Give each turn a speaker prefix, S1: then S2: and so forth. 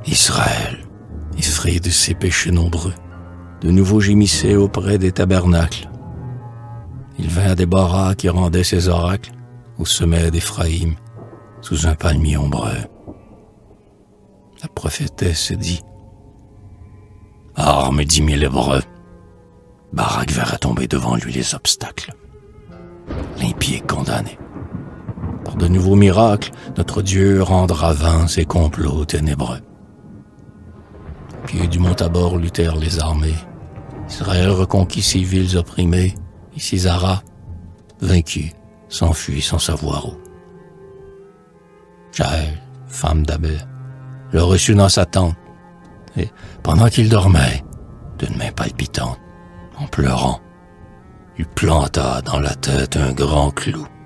S1: Israël, effrayé de ses péchés nombreux, de nouveau gémissait auprès des tabernacles. Il vint à Déborah qui rendait ses oracles au sommet d'Éphraïm, sous un palmier ombreux. La prophétesse dit: Arme 10 000 Hébreux. Barak verra tomber devant lui les obstacles. L'impié condamné. Par de nouveaux miracles, notre Dieu rendra vains ses complots ténébreux. Au pied du mont Tabor luttèrent les armées. Israël reconquit ses villes opprimées, et Sisara, vaincu, s'enfuit sans savoir où. Jaël, femme d'Abel, le reçut dans sa tente, et pendant qu'il dormait, d'une main palpitante, en pleurant, lui planta dans la tête un grand clou.